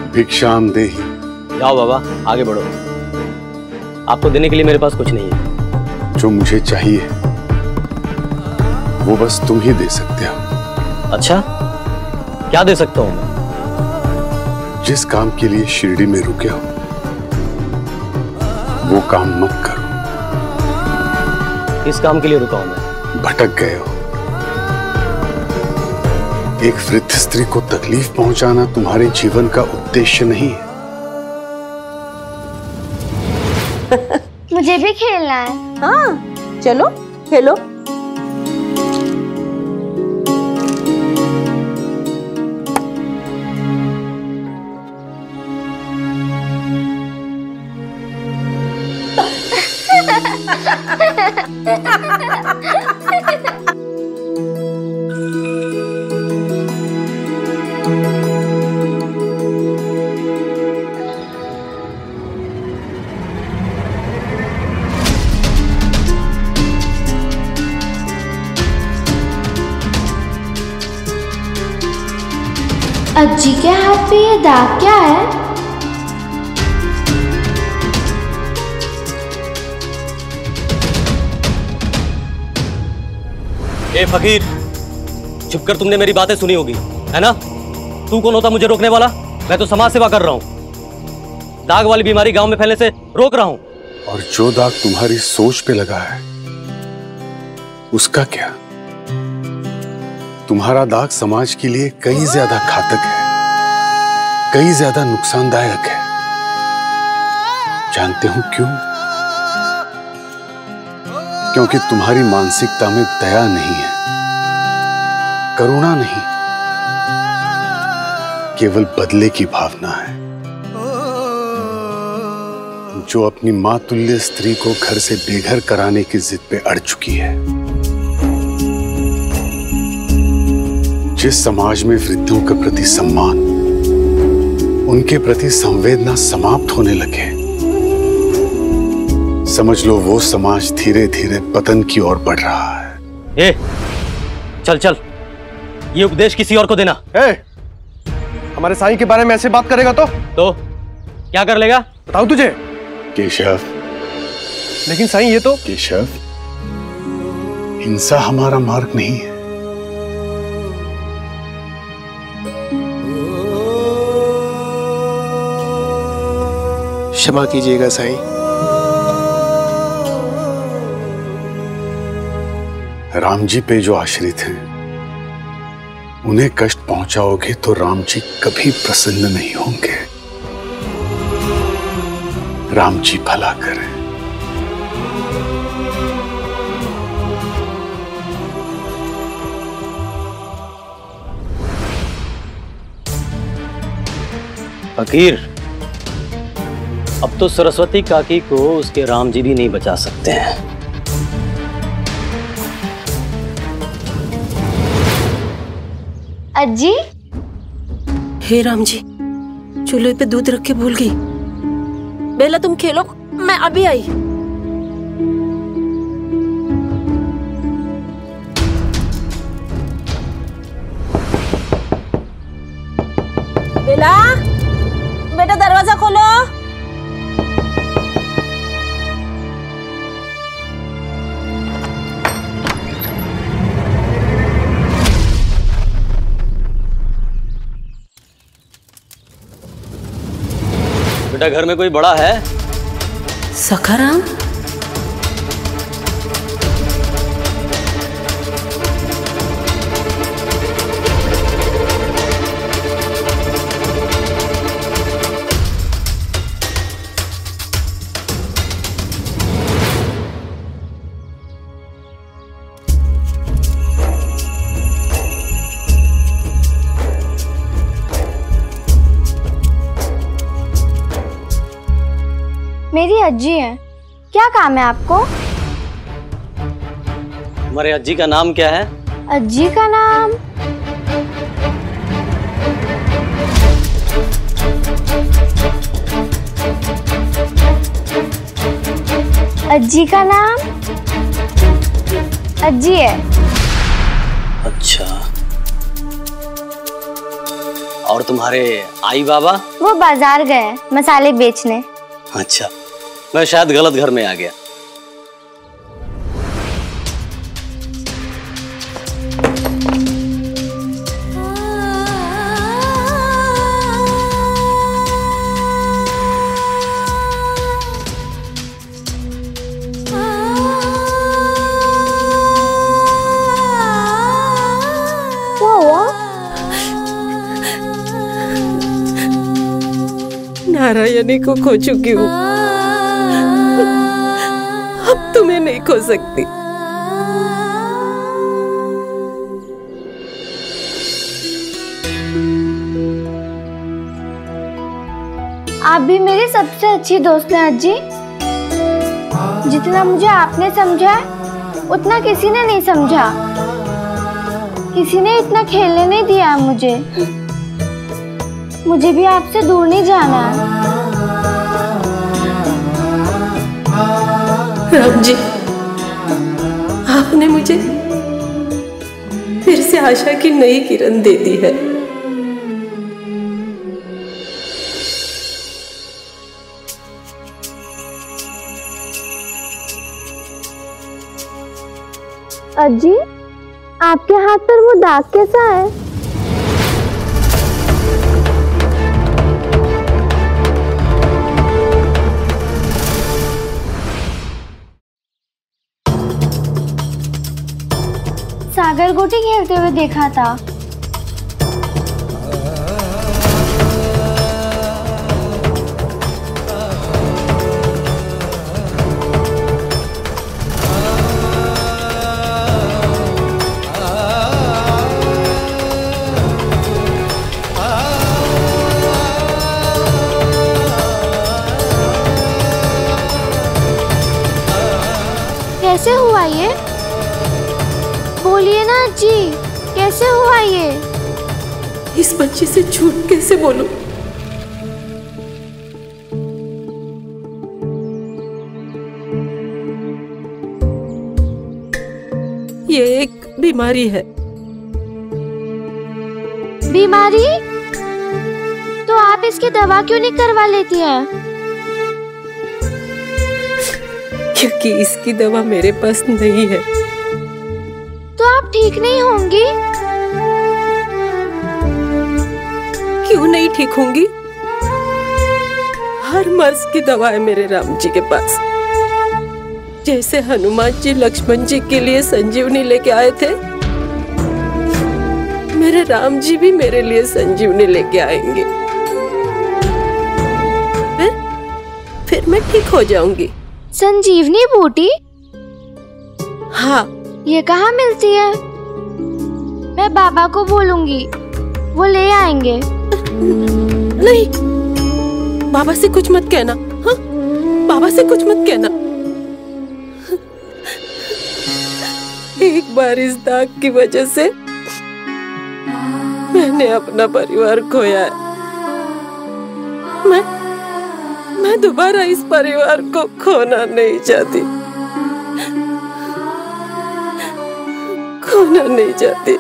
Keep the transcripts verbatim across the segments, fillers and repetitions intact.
भिक्षाम देहि। जाओ बाबा, आगे बढ़ो। आपको देने के लिए मेरे पास कुछ नहीं है। जो मुझे चाहिए वो बस तुम ही दे सकते हो। अच्छा, क्या दे सकता हूं मैं? जिस काम के लिए शिरडी में रुके हो वो काम मत करो। किस काम के लिए रुका हूं मैं? भटक गए हो। एक वृद्ध स्त्री को तकलीफ पहुंचाना तुम्हारे जीवन का उद्देश्य नहीं है। मुझे भी खेलना है। हाँ, चलो खेलो। अज्जी के हाथ पे ये दाग क्या है? ए फकीर, चुप कर। तुमने मेरी बातें सुनी होगी, है ना? तू कौन होता मुझे रोकने वाला? मैं तो समाज सेवा कर रहा हूँ। दाग वाली बीमारी गांव में फैलने से रोक रहा हूँ। और जो दाग तुम्हारी सोच पे लगा है उसका क्या? तुम्हारा दाग समाज के लिए कई ज्यादा घातक है, कई ज्यादा नुकसानदायक है। जानते हो क्यों? क्योंकि तुम्हारी मानसिकता में दया नहीं है, करुणा नहीं, केवल बदले की भावना है। जो अपनी मां तुल्य स्त्री को घर से बेघर कराने की जिद पे अड़ चुकी है। जिस समाज में वृद्धों के प्रति सम्मान, उनके प्रति संवेदना समाप्त होने लगे, समझ लो वो समाज धीरे धीरे पतन की ओर बढ़ रहा है। ए, चल चल, ये उपदेश किसी और को देना। ए, हमारे साईं के बारे में ऐसे बात करेगा तो तो क्या कर लेगा? बताओ तुझे। केशव, लेकिन साईं ये तो। केशव, हिंसा हमारा मार्ग नहीं है। क्षमा कीजिएगा साईं। राम जी पे जो आश्रित हैं, उन्हें कष्ट पहुंचाओगे तो राम जी कभी प्रसन्न नहीं होंगे। राम जी भला करें। फकीर, अब तो सरस्वती काकी को उसके राम जी भी नहीं बचा सकते हैं। अज्जी, हे राम जी, चूल्हे पे दूध रख के भूल गई। बेला तुम खेलो, मैं अभी आई। बेला, बेटा दरवाजा खोलो। बेटा, घर में कोई बड़ा है? सखाराम, मेरी अज्जी है। क्या काम है आपको? हमारे अज्जी का नाम क्या है? अज्जी का नाम? अज्जी का नाम अज्जी है। अच्छा, और तुम्हारे आई बाबा? वो बाजार गए मसाले बेचने। अच्छा, मैं शायद गलत घर में आ गया। नारायणी को खो चुकी हूँ, अब तुम्हें नहीं खो सकती। आप भी मेरी सबसे अच्छी दोस्त हैं अज्जी। जितना मुझे आपने समझा उतना किसी ने नहीं समझा। किसी ने इतना खेलने नहीं दिया मुझे। मुझे भी आपसे दूर नहीं जाना है। राम जी, आपने मुझे फिर से आशा की नई किरण दे दी है। अज्जी, आपके हाथ पर वो दाग कैसा है? सागर गोटी खेलते हुए देखा था। कैसे हुआ ये? बोलिए ना जी, कैसे हुआ ये? इस बच्चे से झूठ कैसे बोलूं? ये एक बीमारी है। बीमारी? तो आप इसकी दवा क्यों नहीं करवा लेती हैं? क्योंकि इसकी दवा मेरे पास नहीं है। तो आप ठीक नहीं होंगी? क्यों नहीं ठीक होंगी? हर मर्ज की दवा है मेरे राम जी के पास। जैसे हनुमान जी लक्ष्मण जी के लिए संजीवनी लेके आए थे, मेरे राम जी भी मेरे लिए संजीवनी लेके आएंगे। फिर फिर मैं ठीक हो जाऊंगी। संजीवनी बूटी? हाँ। ये कहाँ मिलती है? मैं बाबा को बोलूंगी, वो ले आएंगे। नहीं, बाबा से कुछ मत कहना। हाँ, बाबा से कुछ मत कहना। एक बार इस दाग की वजह से मैंने अपना परिवार खोया है। मैं मैं दोबारा इस परिवार को खोना नहीं चाहती। खोना नहीं चाहती।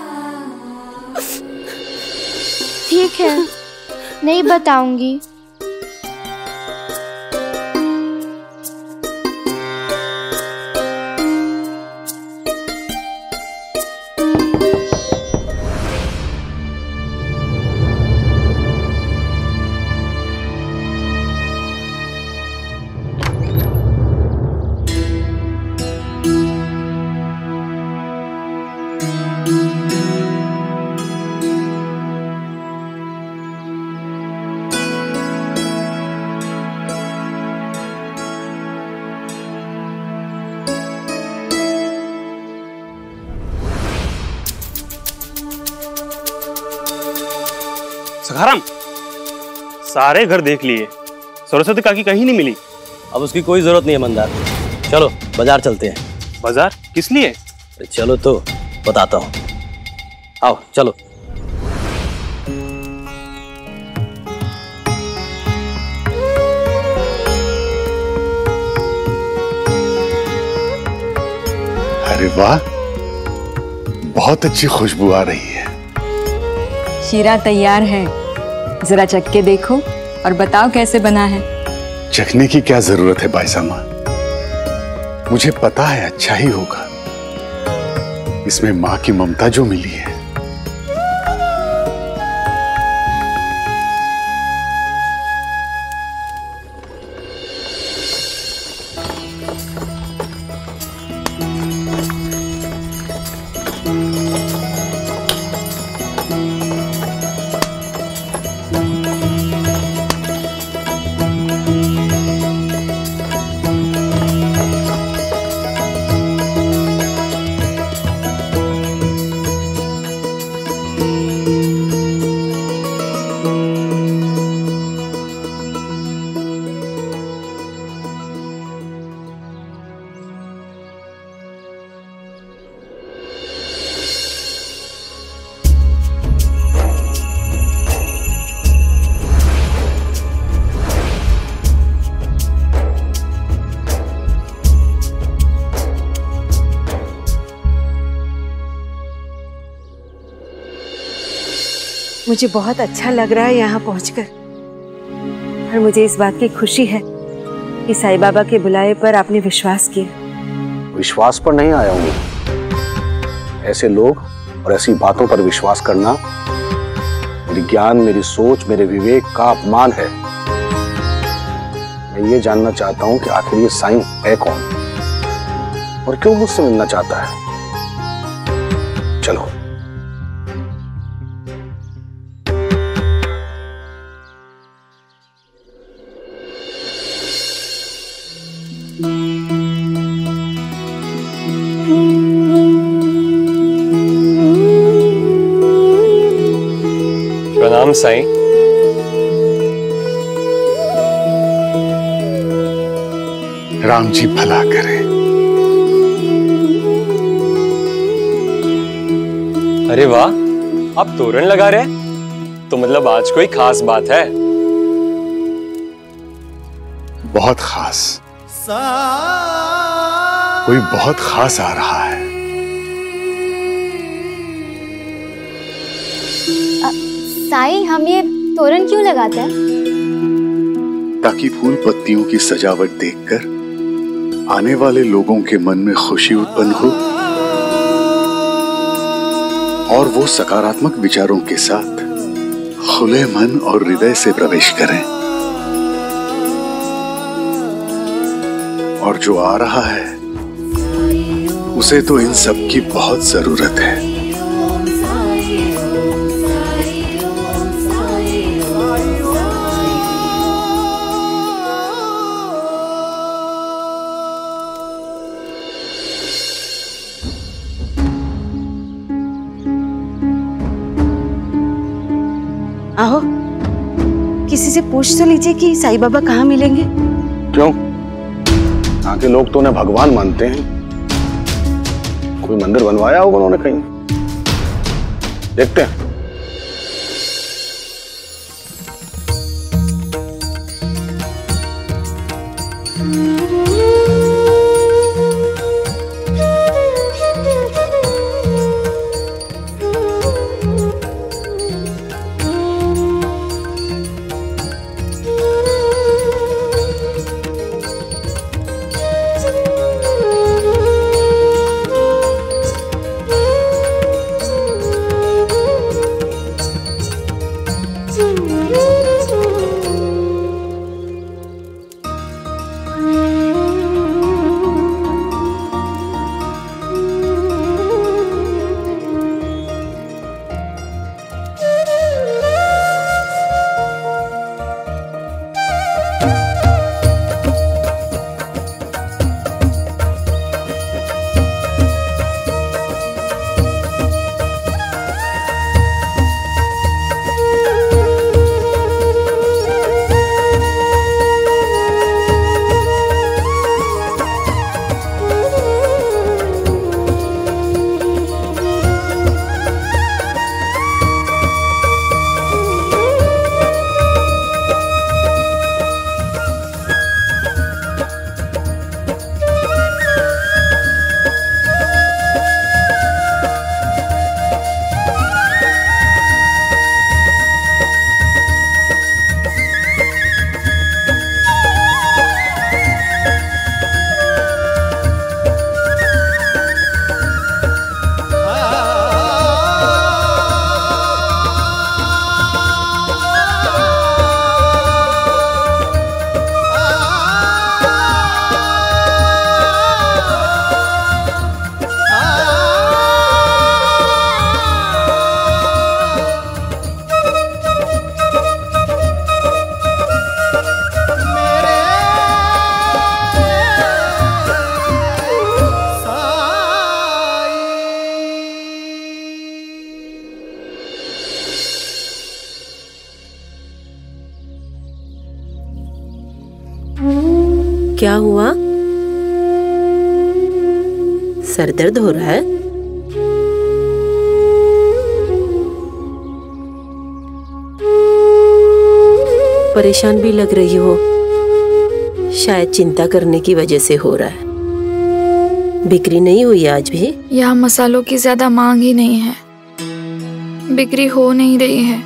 ठीक है, नहीं बताऊंगी। सखाराम, सारे घर देख लिए, सरस्वती काकी कहीं नहीं मिली। अब उसकी कोई जरूरत नहीं है मंदार। चलो बाजार चलते हैं। बाजार किस लिए? चलो तो बताता हूँ। आओ चलो। अरे वाह, बहुत अच्छी खुशबू आ रही है। शीरा तैयार है, जरा चख के देखो और बताओ कैसे बना है। चखने की क्या जरूरत है बाईसामा, मुझे पता है अच्छा ही होगा। इसमें माँ की ममता जो मिली है। मुझे बहुत अच्छा लग रहा है यहाँ पहुँचकर, और मुझे इस बात की खुशी है कि साईं बाबा के बुलाए पर आपने विश्वास किया। विश्वास पर नहीं आया हूँ, ऐसे लोग और ऐसी बातों पर विश्वास करना मेरी ज्ञान, मेरी सोच, मेरे विवेक का अपमान है। मैं ये जानना चाहता हूँ कि आखिर ये साईं है कौन और क्यों मुझसे मिलना चाहता है। चलो। प्रणाम साईं। राम जी भला करे। अरे वाह, आप तोरण लगा रहे, तो मतलब आज कोई खास बात है? बहुत खास, कोई बहुत खास आ रहा है। साईं, हम ये तोरण क्यों लगाते हैं? ताकि फूल पत्तियों की सजावट देखकर आने वाले लोगों के मन में खुशी उत्पन्न हो और वो सकारात्मक विचारों के साथ खुले मन और हृदय से प्रवेश करें। और जो आ रहा है उसे तो इन सब की बहुत जरूरत है। आओ, किसी से पूछ तो लीजिए कि साईं बाबा कहाँ मिलेंगे। क्यों? यहाँ के लोग तो उन्हें भगवान मानते हैं। कोई मंदिर बनवाया होगा उन्होंने कहीं, देखते हैं। क्या हुआ? सर दर्द हो रहा है? परेशान भी लग रही हो, शायद चिंता करने की वजह से हो रहा है। बिक्री नहीं हुई आज भी? यहाँ मसालों की ज्यादा मांग ही नहीं है, बिक्री हो नहीं रही है।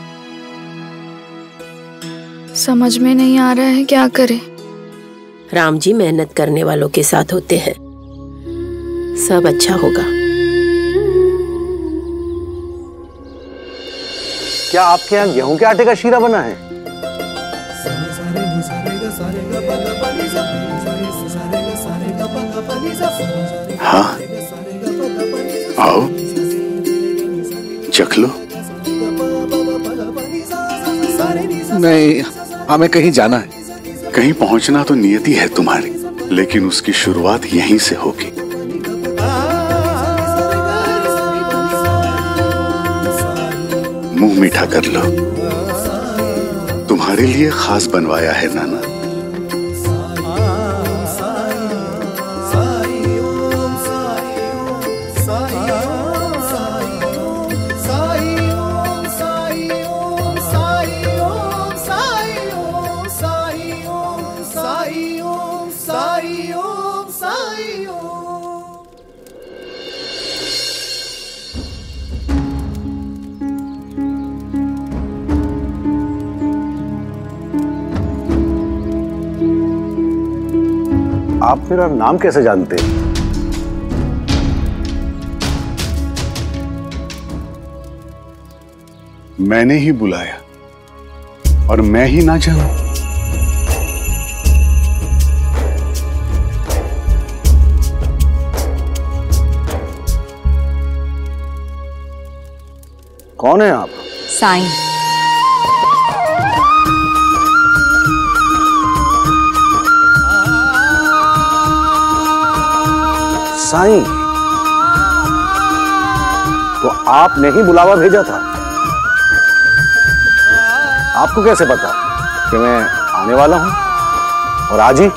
समझ में नहीं आ रहा है क्या करें। राम जी मेहनत करने वालों के साथ होते हैं, सब अच्छा होगा। क्या आपके यहाँ गेहूं के आटे का शीरा बना है? हाँ, आओ चख लो। नहीं, हमें कहीं जाना है। कहीं पहुंचना तो नियति है तुम्हारी, लेकिन उसकी शुरुआत यहीं से होगी। मुंह मीठा कर लो, तुम्हारे लिए खास बनवाया है नाना। आप मेरा नाम कैसे जानते हैं? मैंने ही बुलाया और मैं ही ना जानूं? कौन है आप? साई। साई, तो आपने ही बुलावा भेजा था? आपको कैसे पता कि मैं आने वाला हूं और आज ही?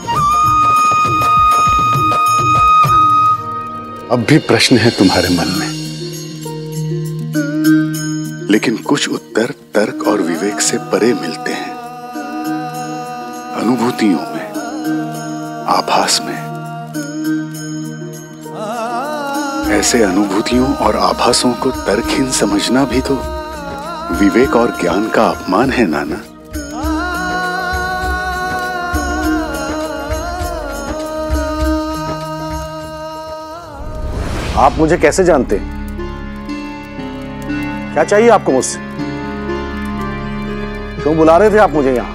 अब भी प्रश्न है तुम्हारे मन में, लेकिन कुछ उत्तर तर्क और विवेक से परे मिलते हैं। अनुभूतियों में, आभास में। ऐसे अनुभूतियों और आभासों को तर्कहीन समझना भी तो विवेक और ज्ञान का अपमान है नाना। आप मुझे कैसे जानते हैं? क्या चाहिए आपको मुझसे? क्यों बुला रहे थे आप मुझे यहां?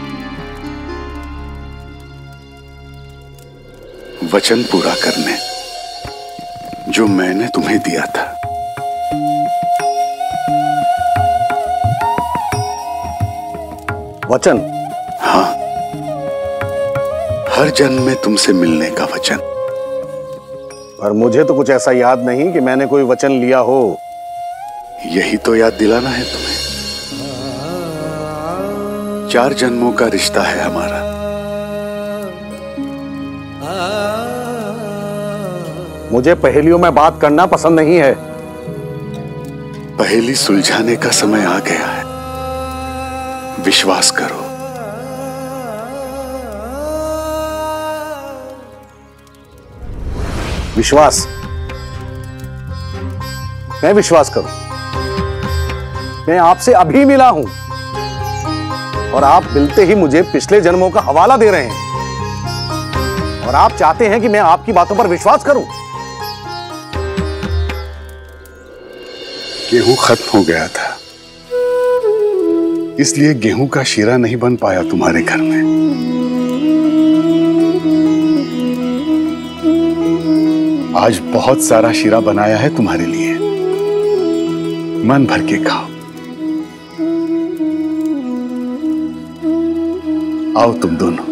वचन पूरा करने जो मैंने तुम्हें दिया था। वचन? हाँ, हर जन्म में तुमसे मिलने का वचन। पर मुझे तो कुछ ऐसा याद नहीं कि मैंने कोई वचन लिया हो। यही तो याद दिलाना है तुम्हें। चार जन्मों का रिश्ता है हमारा। मुझे पहेलियों में बात करना पसंद नहीं है। पहेली सुलझाने का समय आ गया है, विश्वास करो। विश्वास? मैं विश्वास करूं? मैं आपसे अभी मिला हूं और आप मिलते ही मुझे पिछले जन्मों का हवाला दे रहे हैं और आप चाहते हैं कि मैं आपकी बातों पर विश्वास करूं। गेहूं खत्म हो गया था, इसलिए गेहूं का शीरा नहीं बन पाया तुम्हारे घर में। आज बहुत सारा शीरा बनाया है तुम्हारे लिए, मन भर के खाओ। आओ तुम दोनों।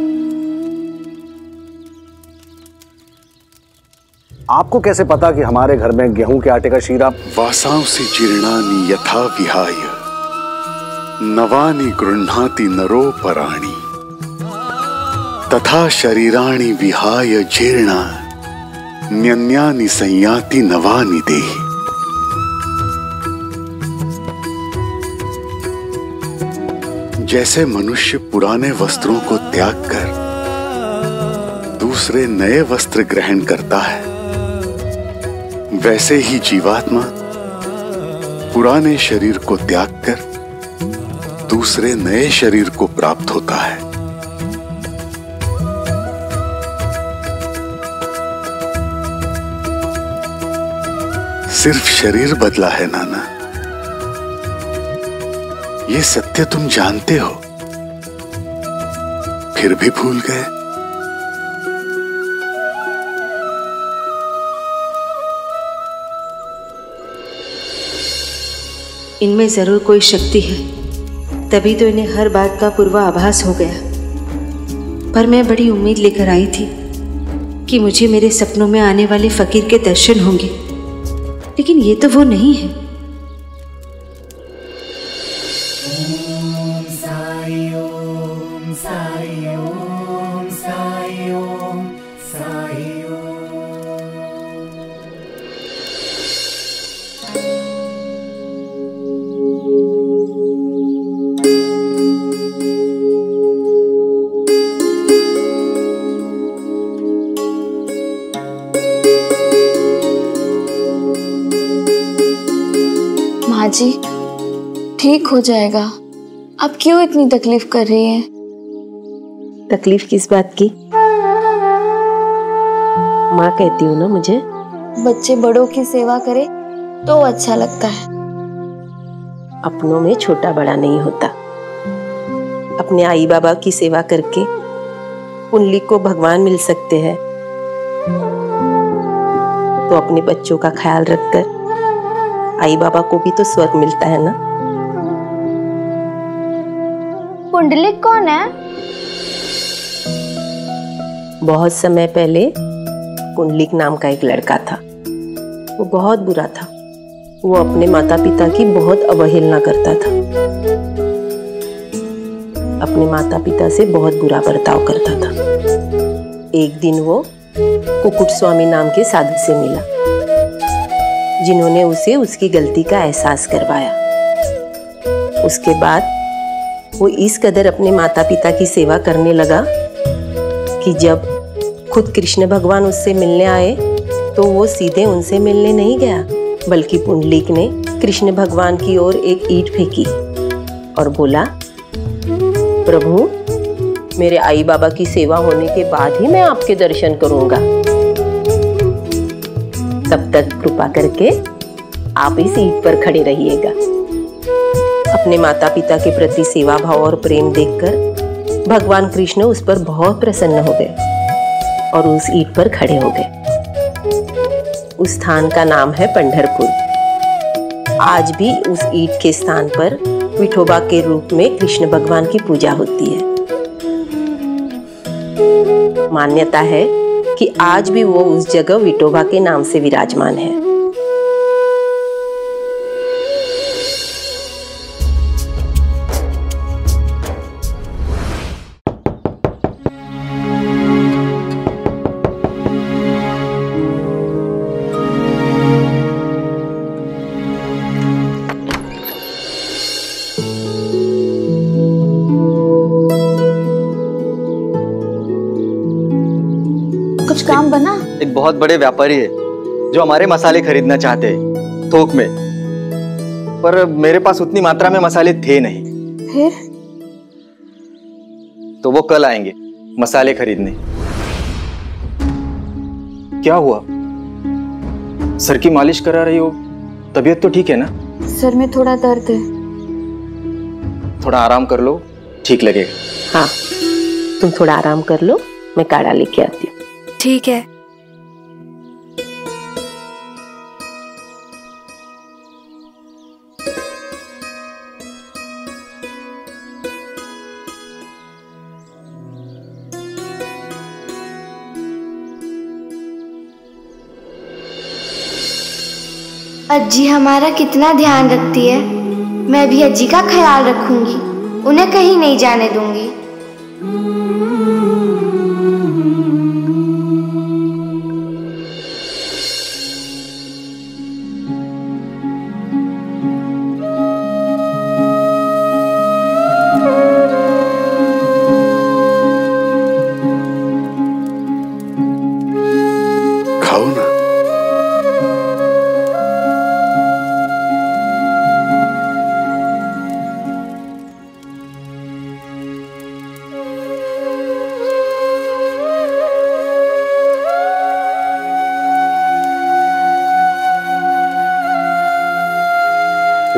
आपको कैसे पता कि हमारे घर में गेहूं के आटे का शीरा? वासांसि जीर्णानि यथा विहाय नवानि गृह्णाति नरो पराणि। तथा शरीराणि विहाय जीर्णा न्यन्यानि संयाति नवानि देहि। जैसे मनुष्य पुराने वस्त्रों को त्याग कर दूसरे नए वस्त्र ग्रहण करता है, वैसे ही जीवात्मा पुराने शरीर को त्याग कर दूसरे नए शरीर को प्राप्त होता है। सिर्फ शरीर बदला है नाना, ये सत्य तुम जानते हो, फिर भी भूल गए। इनमें जरूर कोई शक्ति है, तभी तो इन्हें हर बात का पूर्वाभास हो गया। पर मैं बड़ी उम्मीद लेकर आई थी कि मुझे मेरे सपनों में आने वाले फकीर के दर्शन होंगे, लेकिन ये तो वो नहीं है। ओम साई ओम साई ओम साई ओम साई ओम। माँ जी, ठीक हो जाएगा। आप क्यों इतनी तकलीफ कर रही हैं? तकलीफ किस बात की? माँ कहती हूँ ना मुझे। बच्चे बड़ों की सेवा करे तो अच्छा लगता है। अपनों में छोटा बड़ा नहीं होता। अपने आई बाबा की सेवा करके पुंडलिक को भगवान मिल सकते हैं, तो अपने बच्चों का ख्याल रखकर आई बाबा को भी तो स्वर्ग मिलता है ना। पुंडलिक कौन है? बहुत समय पहले पुंडलिक नाम का एक लड़का था। वो बहुत बुरा था। वो अपने माता पिता की बहुत अवहेलना करता था, अपने माता पिता से बहुत बुरा बर्ताव करता था। एक दिन वो कुकुट स्वामी नाम के साधु से मिला, जिन्होंने उसे उसकी गलती का एहसास करवाया। उसके बाद वो इस कदर अपने माता पिता की सेवा करने लगा कि जब खुद कृष्ण भगवान उससे मिलने आए तो वो सीधे उनसे मिलने नहीं गया, बल्कि पुंडलिक ने कृष्ण भगवान की ओर एक ईंट फेंकी और बोला, प्रभु, मेरे आई बाबा की सेवा होने के बाद ही मैं आपके दर्शन करूंगा। तब तक कृपा करके आप इस ईंट पर खड़े रहिएगा। अपने माता पिता के प्रति सेवा भाव और प्रेम देखकर भगवान कृष्ण उस पर बहुत प्रसन्न हो गए और उस ईंट पर खड़े हो गए। उस स्थान का नाम है पंढरपुर। आज भी उस ईंट के स्थान पर विठोबा के रूप में कृष्ण भगवान की पूजा होती है। मान्यता है कि आज भी वो उस जगह विठोबा के नाम से विराजमान है। कुछ काम बना? एक बहुत बड़े व्यापारी है जो हमारे मसाले खरीदना चाहते हैं थोक में, पर मेरे पास उतनी मात्रा में मसाले थे नहीं। फिर? तो वो कल आएंगे मसाले खरीदने। क्या हुआ? सर की मालिश करा रही हो? तबीयत तो ठीक है ना? सर में थोड़ा दर्द है। थोड़ा आराम कर लो, ठीक लगेगा। हाँ, तुम थोड़ा आराम कर लो, मैं काढ़ा लेके आती हूँ। ठीक है। अज्जी हमारा कितना ध्यान रखती है। मैं भी अज्जी का ख्याल रखूंगी, उन्हें कहीं नहीं जाने दूंगी।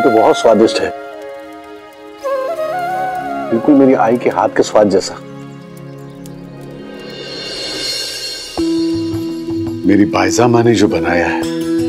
ये तो बहुत स्वादिष्ट है, बिल्कुल मेरी आई के हाथ के स्वाद जैसा। मेरी बाईजामा ने जो बनाया है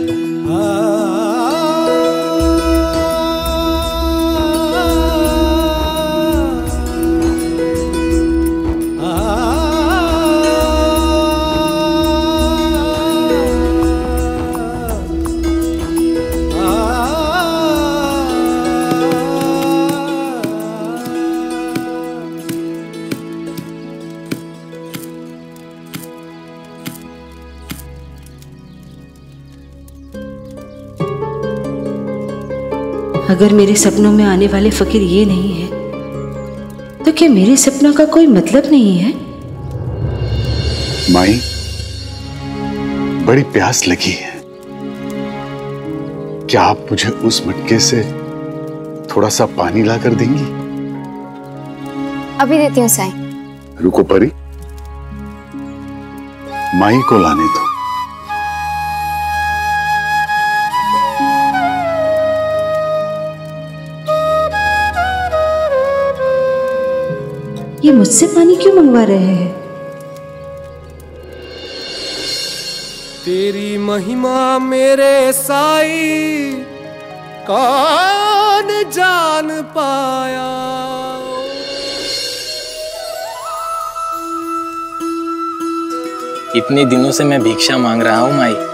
अगर मेरे सपनों में आने वाले फकीर ये नहीं है तो क्या मेरे सपनों का कोई मतलब नहीं है? माई, बड़ी प्यास लगी है, क्या आप मुझे उस मटके से थोड़ा सा पानी ला कर देंगी? अभी देती हूँ साईं। रुको परी, माई को लाने दो। ये मुझसे पानी क्यों मंगवा रहे हैं? तेरी महिमा मेरे साई कौन जान पाया। इतने दिनों से मैं भिक्षा मांग रहा हूँ माई।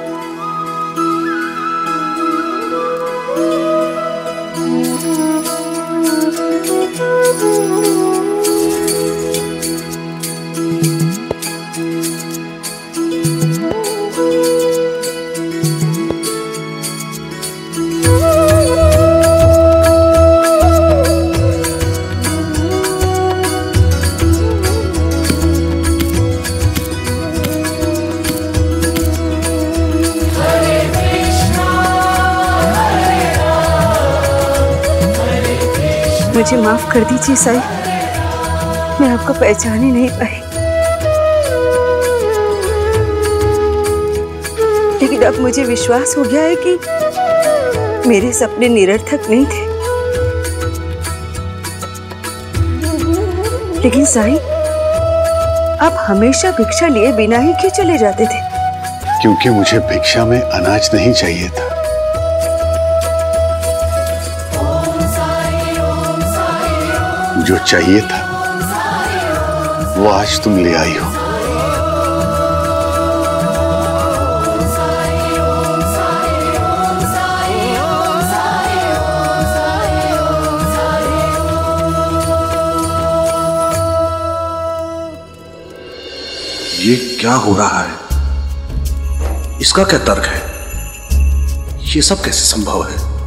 मुझे माफ कर दीजिए साई, मैं आपको पहचान ही नहीं पाई। लेकिन अब मुझे विश्वास हो गया है कि मेरे सपने निरर्थक नहीं थे। लेकिन साई, आप हमेशा भिक्षा लिए बिना ही क्यों चले जाते थे? क्योंकि मुझे भिक्षा में अनाज नहीं चाहिए था। जो चाहिए था वो आज तुम ले आई हो। ये क्या हो रहा है? इसका क्या तर्क है? ये सब कैसे संभव है?